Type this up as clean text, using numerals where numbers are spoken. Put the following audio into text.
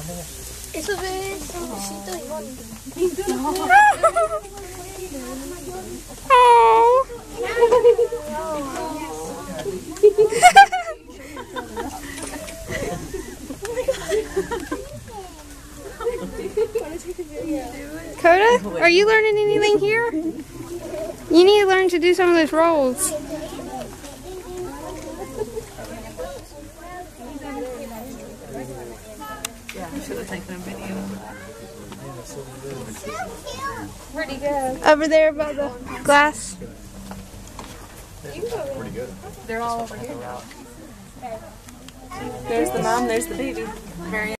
Eso es un besito y bonito. Coda, are you learning anything here? You need to learn to do some of those rolls. Yeah, I should have taken a video. Where'd he go? Over there by the glass. They're all over here now. There's the mom, there's the baby. Very